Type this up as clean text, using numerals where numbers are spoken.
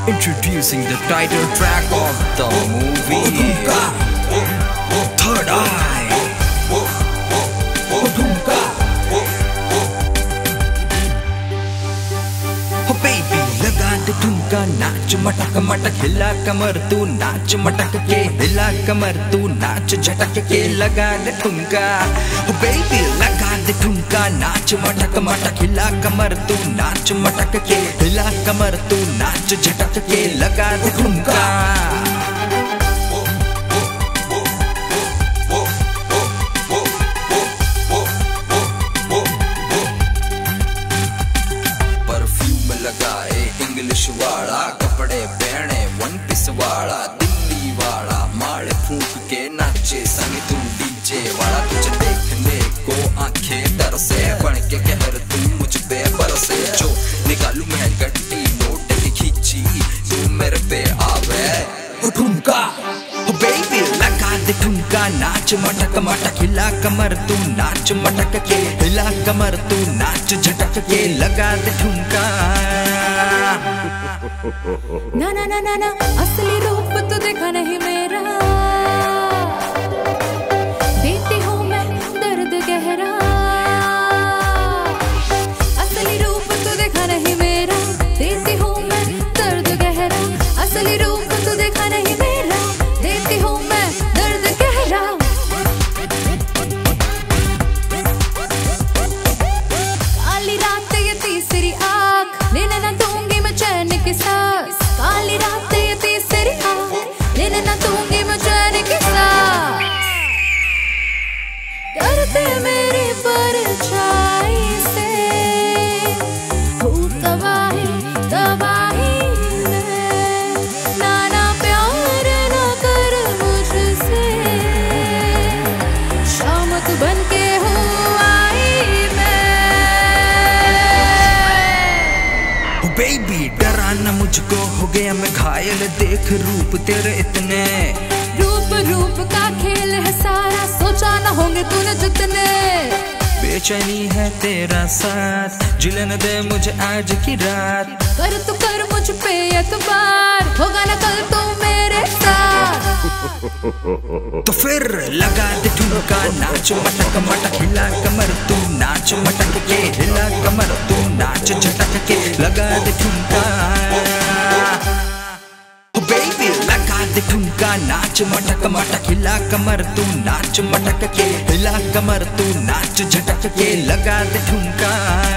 Introducing the title track of the movie Third Eye. Oh baby, लगा दे ठुमका, नाच मटक मटक, हिला कमर तू नाच मटक के, हिला कमर तू नाच झटक के, लगा दे ठुमका। Oh baby, लगा दे ठुमका, नाच मटक मटक, हिला कमर तू नाच मटक के, हिला कमर तू नाच झटक के, लगा दे ठुमका। इंग्लिश वाला कपड़े पहने, वन पीस वाला दिल्ली वाला, माल फूंक के नाचे संग तू डीजे वाला, तुझे देखने को आंखें तरसे, बन के कहर तू मुझ पे बरसे, जो निकालू मैं गड्डी नोट की खींची तू मेरे पे आवे। ओ ठुमका, ओ बेबी लगा दे ठुमका, नाच मटक मटक, हिला कमर तू नाच मटक के, हिला कमर तू नाच झटक के, लगा दे ठुमका। ना ना ना ना ना, असली रूप तो देखा नहीं मेरा, देती हूँ मैं दर्द गहरा, असली रूप तो देखा नहीं मेरा, देती हूँ मैं दर्द गहरा, असली रूप तो देखा नहीं मेरा, देती हूँ मैं दर्द गहरा। काली रात ये तीसरी आँख, लेने ना दूंगी मैं चैन के सांस, काली रात ये तीसरी आँख, लेने ना दूंगी मैं चैन के सांस, डरते मेरी परछाई से, हूँ तबाही तबाही में, नाना प्यार ना कर मुझसे, शामत बन के हूँ आई मैं। ओ बेबी डरा ना मुझको, हो गया मैं घायल, देख रूप तेरे इतने, रूप रूप का खेल है सारा, सोचा ना होंगे तूने जितने, बेचैनी है तेरा साथ, जिलन दे मुझे आज की रात, कर तू कर मुझ पे एतबार, होगा ना कल तू मेरे साथ। तो फिर लगा दे ठुमका, नाच मटक मटक, हिला कमर तू नाच मटक के, हिला कमर तू नाच झटक के, लगा दे ठुमका। ओ बेबी लगा दे ठुमका, नाच मटक मटक, हिला कमर तू नाच मटक के, हिला कमर तू नाच झटक के, लगा दे ठुमका।